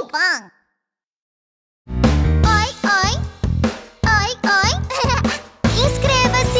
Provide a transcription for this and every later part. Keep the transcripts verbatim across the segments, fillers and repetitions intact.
Pan. Oi, oi. Oi, oi. Inscreva-se.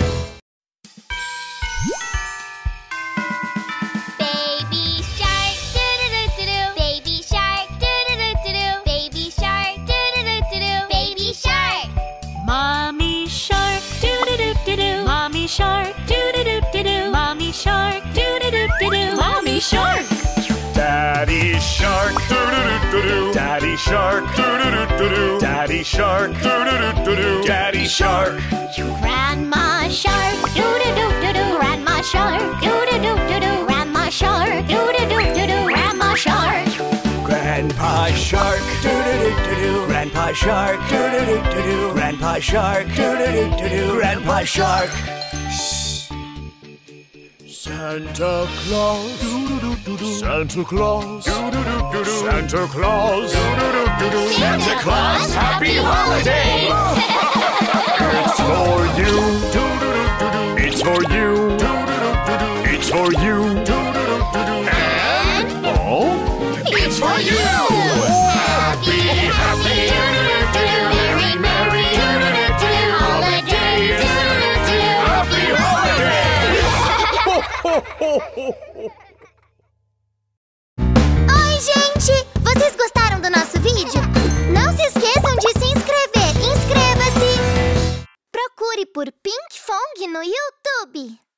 Baby shark, doo-doo-doo-doo. Baby shark, doo-doo-doo-doo. Baby shark, doo-doo-doo-doo. Baby shark. Mommy shark, doo-doo-doo-doo. Mommy shark, doo-doo-doo-doo. Mommy shark, doo-doo-doo-doo. Mommy shark. Daddy shark, doo-doo-doo-doo. Daddy shark, doo-doo-doo-doo. Daddy shark, doo-doo-doo-doo. Daddy shark. Grandma shark, doo-doo-doo-doo-doo. Grandma shark, doo-doo-doo-doo-doo. Grandma shark, doo-doo-doo-doo-doo. Grandma shark. Grandpa shark, doo-doo-doo-doo-doo. Grandpa shark, doo-doo-doo-doo-doo. Grandpa shark, doo-doo-doo-doo-doo. Grandpa shark. Santa Claus, Santa Claus, Santa Claus, Santa Claus, happy holidays! It's for you, it's for you, it's for you, and oh, it's for you! Happy, happy, merry, merry, holidays! Happy holidays! Oi, gente! Vocês gostaram do nosso vídeo? Não se esqueçam de se inscrever. Inscreva-se! Procure por Pinkfong no YouTube.